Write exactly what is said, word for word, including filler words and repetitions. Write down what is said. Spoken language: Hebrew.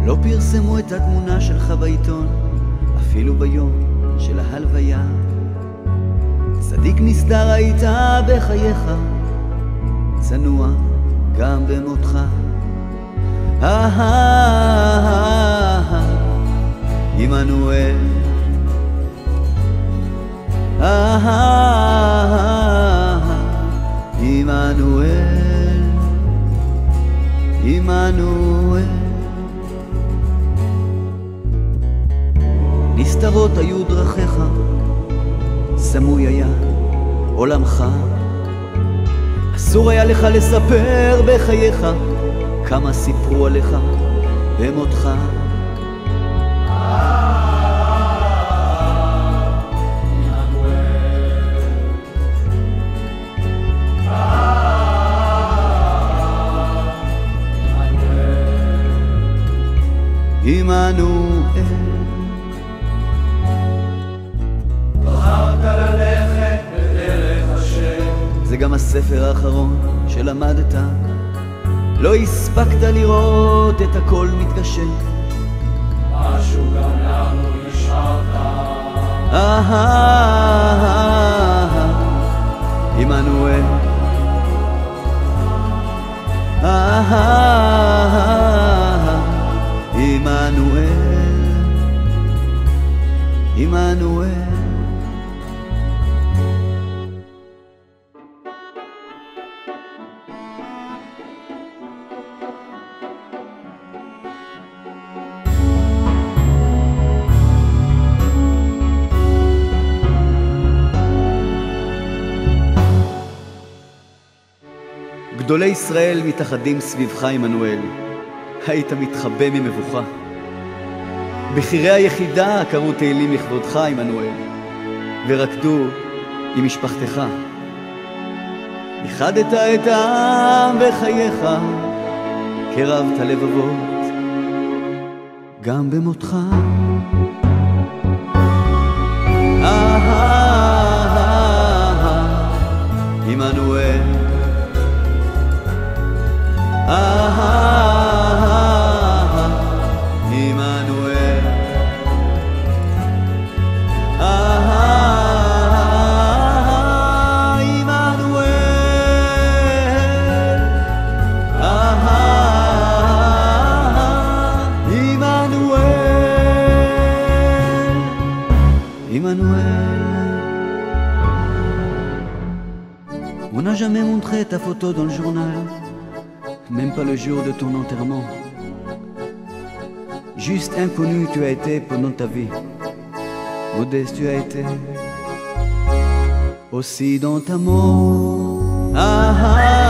לא פרסמו את התמונה שלך בעיתון, אפילו ביום של ההלוויה. צדיק נסתר היית בחייך, צנוע גם במותך. עמנואל, עמנואל, עמנואל. נסתרות היו דרכיך, סמוי היה עולמך. אסור היה לך לספר בחייך כמה סיפרו עליך במותך. עמנואל, בחרת ללכת בדרך השם. זה גם הספר האחרון שלמדת. לא הספקת לראות את הכל מתגשם, משהו גם לנו נשארת. עמנואל, עמנואל, עמנואל. גדולי ישראל מתאחדים סביבך, עמנואל. היית מתחבא ממבוכה. בחירי היחידה קראו תהילים לכבודך, עמנואל, ורקדו עם משפחתך. איחדת את העם בחייך, קרבת לבבות גם במותך. עמנואל, on n'a jamais montré ta photo dans le journal, même pas le jour de ton enterrement. Juste inconnu tu as été pendant ta vie, modeste tu as été aussi dans ta mort. Ah, ah.